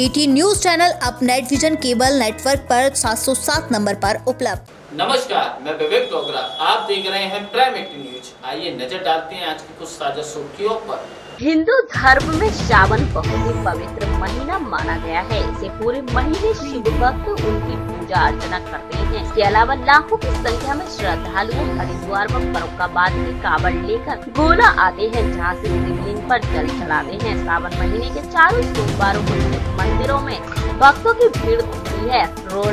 AT news channel अब net vision cable network पर 707 number पर उपलब्ध। नमस्कार, मैं विवेक डोगरा। आप देख रहे हैं प्राइम AT न्यूज। आइए नजर डालते हैं आज की कुछ ताजा सुर्खियों पर। हिंदू धर्म में श्रावण बहुत ही पवित्र महीना माना गया है। इसे पूरे महीने शिव भक्त उनकी पूजा अर्चना करते हैं। इसके अलावा लाखों की संख्या में श्रद्धालु हरिद्वार व फर्रुखाबाद के कांवड़ लेकर गोला आते हैं, जहां से शिवलिंग पर जल चढ़ाते हैं। श्रावण महीने के चारों सोमवारों को मंदिरों में भक्तों की भीड़ उमड़ी है।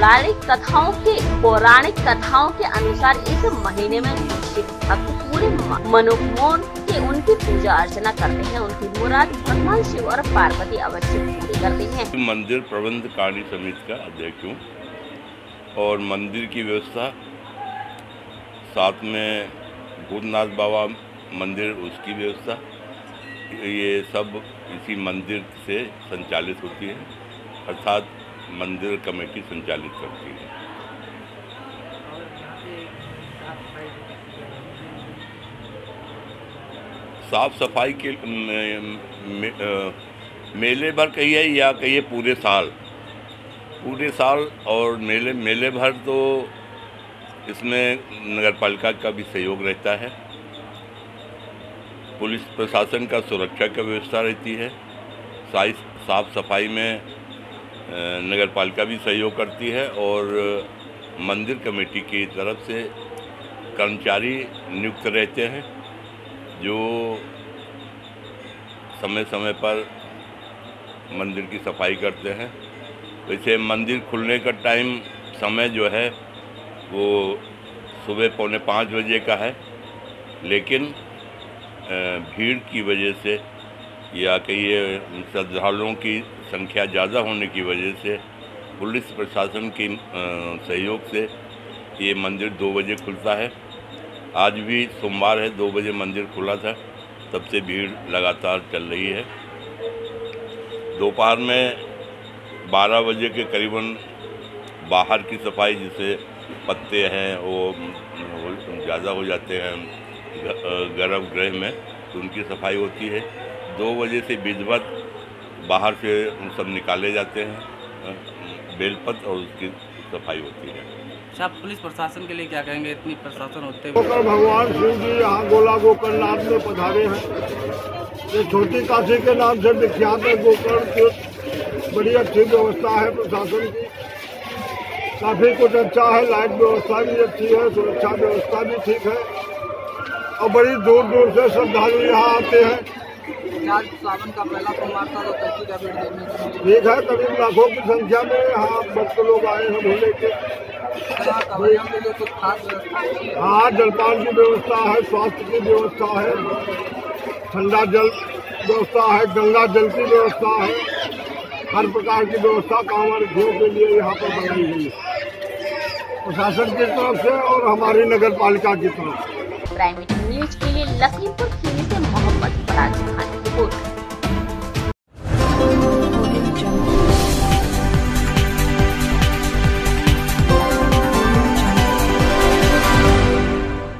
पौराणिक कथाओं के अनुसार इस महीने में शिव भक्त पूरे मनोमोहन से उनकी पूजा अर्चना करते हैं। उनकी मुराद भगवान शिव और पार्वती अवश्य पूरी करते हैं। मंदिर प्रबंध कार्य समिति का अध्यक्ष हूँ और मंदिर की व्यवस्था, साथ में भूतनाथ बाबा मंदिर उसकी व्यवस्था, ये सब इसी मंदिर से संचालित होती है, अर्थात मंदिर कमेटी संचालित करती है। साफ सफाई के मेले भर कहिए या कहिए पूरे साल और मेले भर तो इसमें नगरपालिका का भी सहयोग रहता है। पुलिस प्रशासन का सुरक्षा का व्यवस्था रहती है। साफ सफाई में नगरपालिका भी सहयोग करती है और मंदिर कमेटी की तरफ से कर्मचारी नियुक्त रहते हैं जो समय समय पर मंदिर की सफाई करते हैं। वैसे मंदिर खुलने का समय जो है वो सुबह 4:45 बजे का है, लेकिन भीड़ की वजह से या कहिए श्रद्धालुओं की संख्या ज़्यादा होने की वजह से पुलिस प्रशासन के सहयोग से ये मंदिर 2 बजे खुलता है। आज भी सोमवार है, 2 बजे मंदिर खुला था, तब से भीड़ लगातार चल रही है। दोपहर में 12 बजे के करीबन बाहर की सफाई, जिसे पत्ते हैं वो ज़्यादा हो जाते हैं गर्भगृह में, तो उनकी सफाई होती है। 2 बजे से विधिवत बाहर से सब निकाले जाते हैं, बेलपत्र और उसकी सफाई होती है। आप पुलिस प्रशासन के लिए क्या कहेंगे, इतनी प्रशासन होते हुए? गोकर्ण भगवान शिव जी यहाँ गोला गोकर्णनाथ में पधारे हैं। ये छोटी काशी के नाम से विख्यात है। गोकर्ण की बड़ी अच्छी व्यवस्था है प्रशासन की, काफी कुछ अच्छा है। लाइट व्यवस्था भी अच्छी है, सुरक्षा व्यवस्था भी ठीक है और बड़ी दूर दूर से श्रद्धालु यहाँ आते हैं। आज सावन का पहला सोमवार था, तो कैसी का भीड़ देखने को मिली? ठीक है, करीब लाखों की संख्या में यहाँ भक्त लोग आए हैं भोले के। हाँ, जलपान की व्यवस्था है, स्वास्थ्य की व्यवस्था है, ठंडा जल व्यवस्था है, गंगा जल की व्यवस्था है, हर प्रकार की व्यवस्था कांवड़ियों के लिए यहाँ पर बनाई गई है प्रशासन की तरफ से और हमारी नगर पालिका की तरफ से। प्राइम न्यूज के लिए लखीमपुर